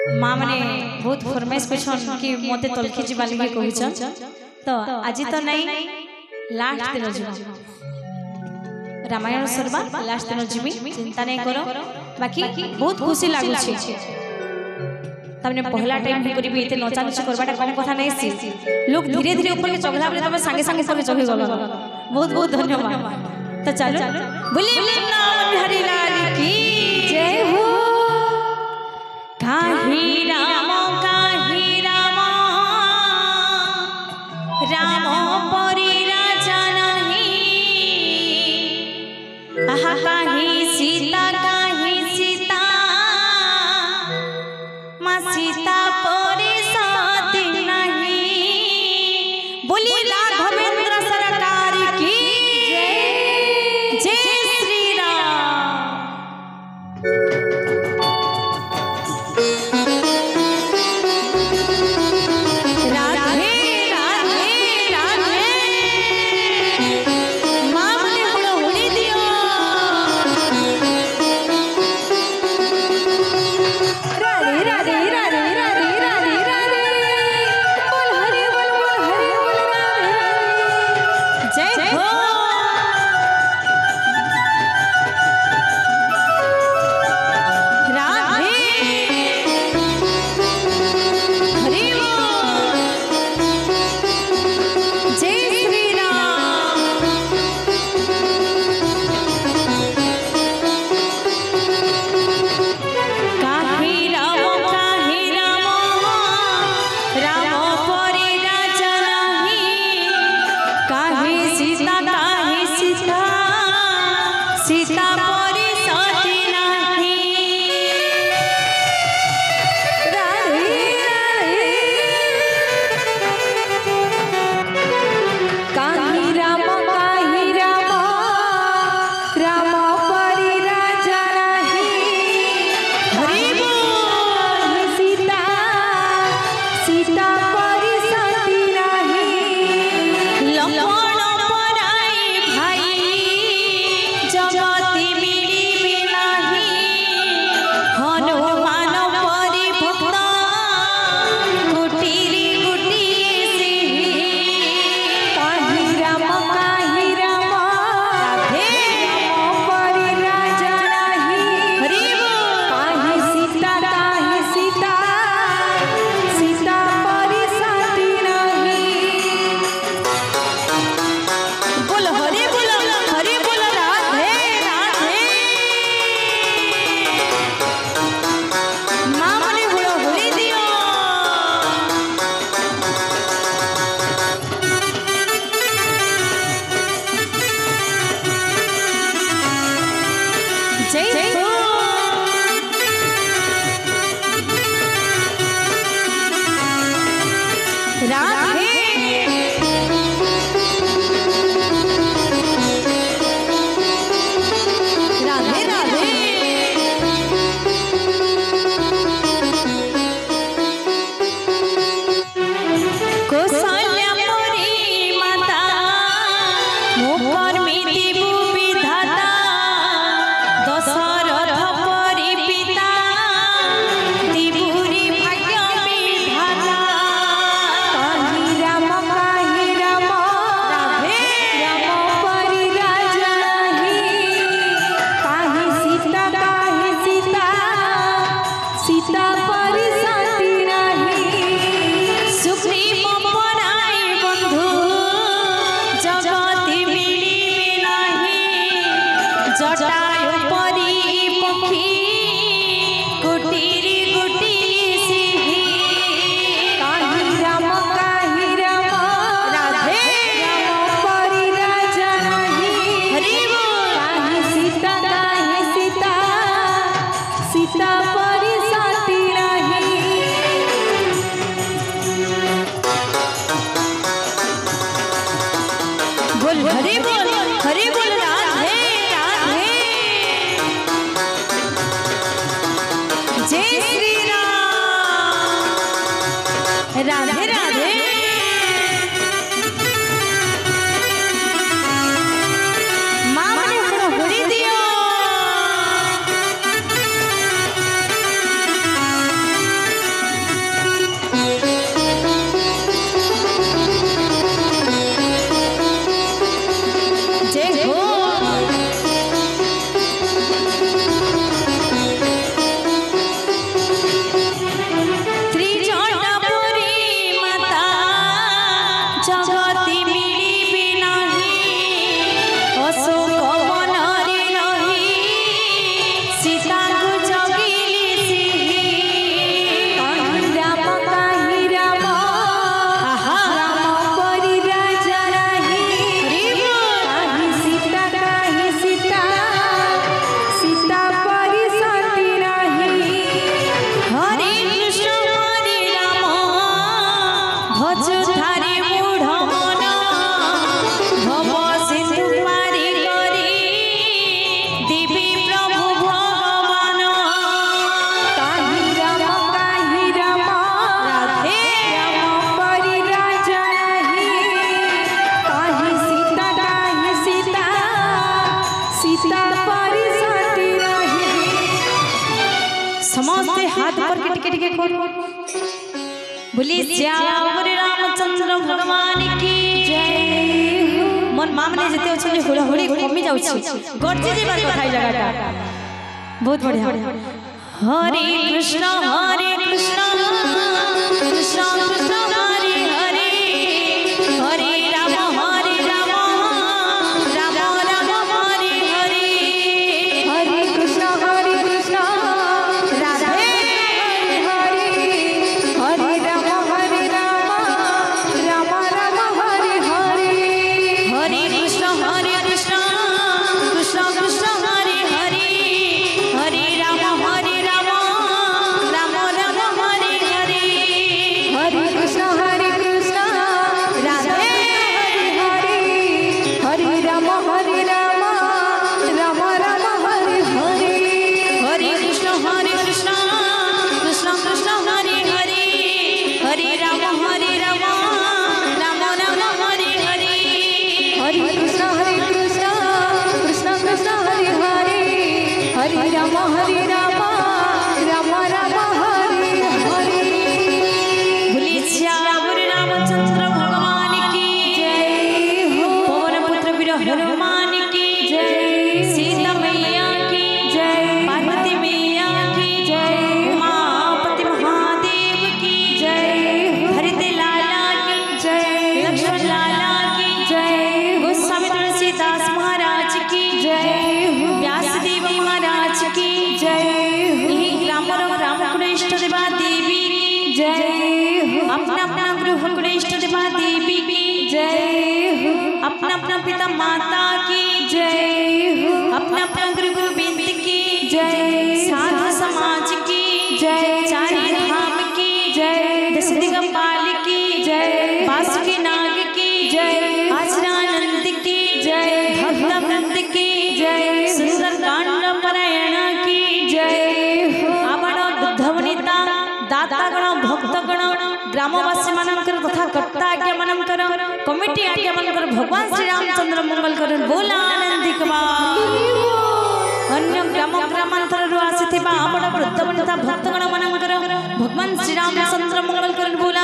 माँ मैंने बहुत फरमाइश कर कि मते तलखी जीवा लगे कहछन तो आज तो नहीं लास्ट दिन जीव रामायण सरबा लास्ट दिन जीवी चिंता नहीं करो बाकी बहुत खुशी लागुछि तमने पहला टाइम भी करी एते नचा नची करबाटा कम कथा नहीं सी लोग धीरे धीरे ऊपर के चगला बले तमे संगे संगे ऊपर चढ़ी गलो बहुत बहुत धन्यवाद तो चलो बोली नाम हरि लाल की जय हो काही राम राम परी राजा नहीं आहा काही सीता माँ सीता परी सती नहीं बोली राघवेंद्र सरकार की जय श्री राम। राधे राधे। माँ मने थोड़ा होली दियो। हाथ ऊपर के टिके टिके खोल बोली श्यावर रामचंद्र भगवान की जय मन मां माने जते अछि हुड़ा हुड़ी कमी जाउछि गर्जी जेबार कथा ई जगहटा बहुत बढ़िया हरे कृष्ण कृष्ण कृष्ण हरे हरे हरे राम राम राम राम हरे हरे हरे कृष्ण राधे हरे हरे राम राम राम हरे हरे हरे कृष्ण कृष्ण कृष्ण हरे हरे हरे राम राम राम हरे हरे हरे कृष्ण राधे हरे हरे राम राम राम हरे हरे हरे कृष्ण कृष्ण कृष्ण हरे हरे हरे राम राम राम हरे हरे हरे कृष्ण कृष्ण कृष्ण हरे हरे हरे राम राम राम हरे हरे बोली श्यावर रामचंद्र भगवान की जय हो पवन पुत्र वीर हनुमान की जय सीता मैया की जय पार्वती मैया की जय उमापति महादेव की जय हरिते लाला की जय लक्ष्मण लाला की जय गोस्वामी तुलसीदास महाराज की जय व्यासदेव महाराज की जय यही ग्रामर ग्राम इष्ट देवा देवी की जय अपना अपना गृह इष्ट देवा देवी की जय अपना अपना पिता माता की जय अपना अपना गुरु गोविंद की जय साधु समाज की जय चारि धाम की जय दस दिगंपाल की जय बासुकी नाग की जय आचरानंद की जय भक्त वृंद की जय सुंदर कांड परायण की जय आपण बुद्धवनिता दातागण भक्तगण ग्रामवासी मानकर तथा कर्ता आज्ञा मानकर कमिटी आज्ञा मानकर भगवान श्री रामचंद्र मंगल कर बोला आनंदिक अन्य ग्राम ग्रामांतर आसी आपण बुद्धवनिता भक्तगण मानकर भगवान श्री रामचंद्र मंगल कर